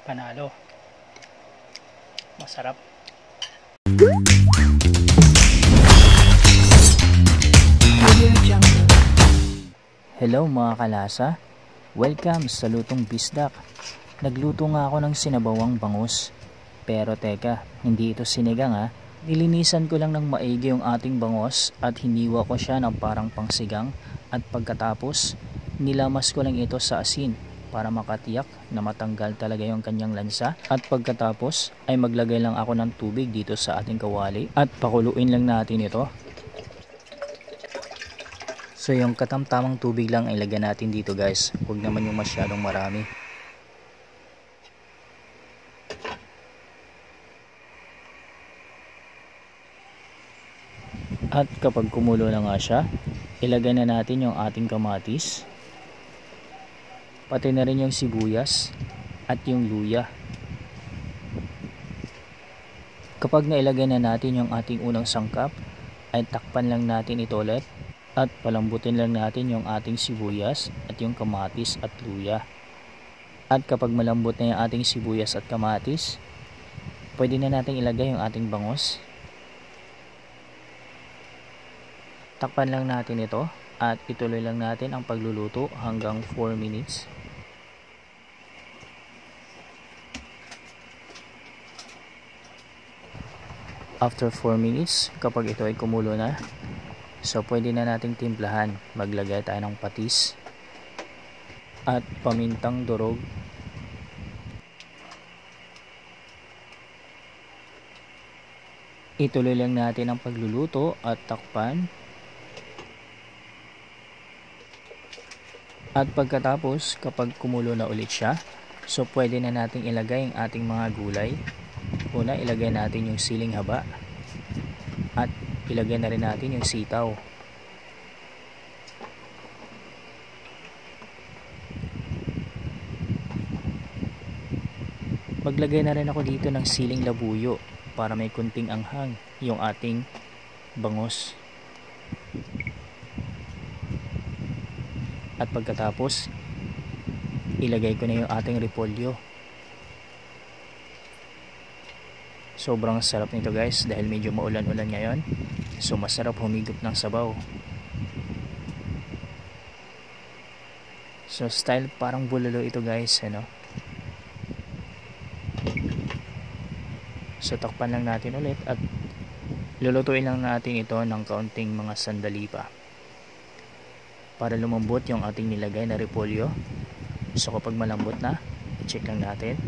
Panalo. Masarap. Hello mga kalasa, welcome sa Lutong Bisdak. Nagluto nga ako ng sinabawang bangus. Pero teka, hindi ito sinigang ha. Nilinisan ko lang ng maigi yung ating bangus at hiniwa ko siya ng parang pangsigang. At pagkatapos, nilamas ko lang ito sa asin para makatiyak na matanggal talaga yung kanyang lansa. At pagkatapos ay maglagay lang ako ng tubig dito sa ating kawali at pakuluin lang natin ito. So yung katamtamang tubig lang ilagay natin dito guys, huwag naman yung masyadong marami. At kapag kumulo na nga siya, ilagay na natin yung ating kamatis, pati na rin yung sibuyas at yung luya. Kapag nailagay na natin yung ating unang sangkap, ay takpan lang natin ito ulit at palambutin lang natin yung ating sibuyas at yung kamatis at luya. At kapag malambot na yung ating sibuyas at kamatis, pwede na natin ilagay yung ating bangus. Takpan lang natin ito at ituloy lang natin ang pagluluto hanggang 4 minutes. After 4 minutes, kapag ito ay kumulo na, so pwede na nating timplahan. Maglagay tayo ng patis at pamintang durog. Ituloy lang natin ang pagluluto at takpan. At pagkatapos, kapag kumulo na ulit siya, so pwede na nating ilagay ang ating mga gulay. Una, ilagay natin yung siling haba at ilagay na rin natin yung sitaw. Maglagay na rin ako dito ng siling labuyo para may kunting anghang yung ating bangus. At pagkatapos, ilagay ko na yung ating repolyo. Sobrang sarap nito guys dahil medyo maulan-ulan ngayon. So masarap humigop ng sabaw. So style parang bulalo ito guys, ano? So takpan lang natin ulit at lulutuin lang natin ito ng kaunting mga sandali pa para lumambot yung ating nilagay na repolyo. So kapag malambot na, i-check lang natin.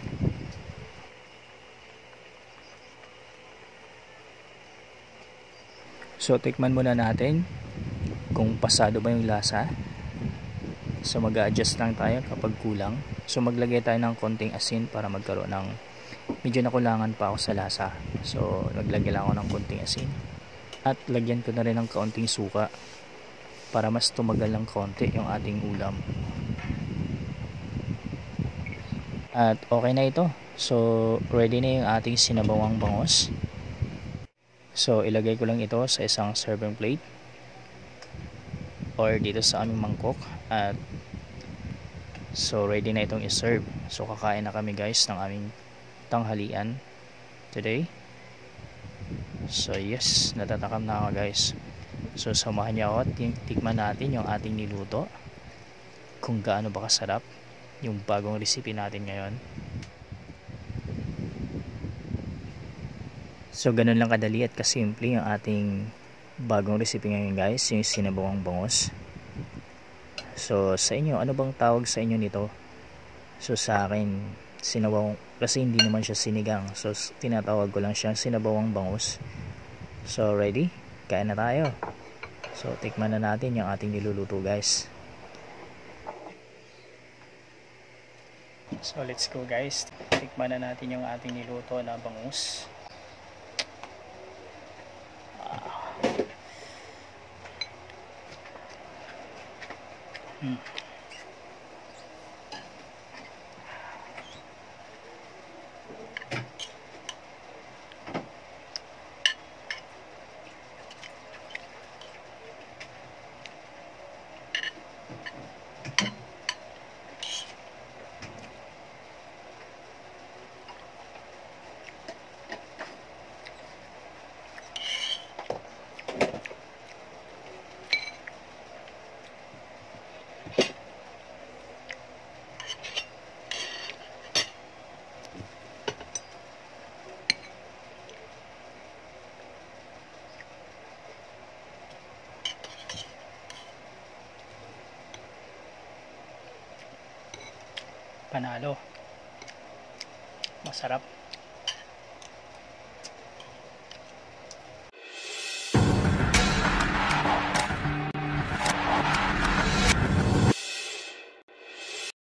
So tikman muna natin kung pasado ba yung lasa. So mag-a-adjust lang tayo kapag kulang. So maglagay tayo ng konting asin para magkaroon ng medyo nakulangan pa ako sa lasa. So naglagay lang ako ng konting asin at lagyan ko na rin ng kaunting suka para mas tumagal ng konti yung ating ulam. At okay na ito. So ready na yung ating sinabawang bangus. So ilagay ko lang ito sa isang serving plate or dito sa aming mangkok. At so ready na itong i-serve. So kakain na kami guys ng aming tanghalian today. So yes, natatakam na ako guys. So samahan niyo ako at tikman natin yung ating niluto, kung gaano ba kasarap yung bagong recipe natin ngayon. So ganun lang kadali at kasimple yung ating bagong recipe ngayon guys, yung sinabawang bangus. So sa inyo, ano bang tawag sa inyo nito? So sa akin, sinabawang, kasi hindi naman siya sinigang, so tinatawag ko lang siya sinabawang bangus. So ready? Kain na tayo. So tikman na natin yung ating niluluto guys. So let's go guys. Tikman na natin yung ating niluto na bangus. Panalo. Masarap.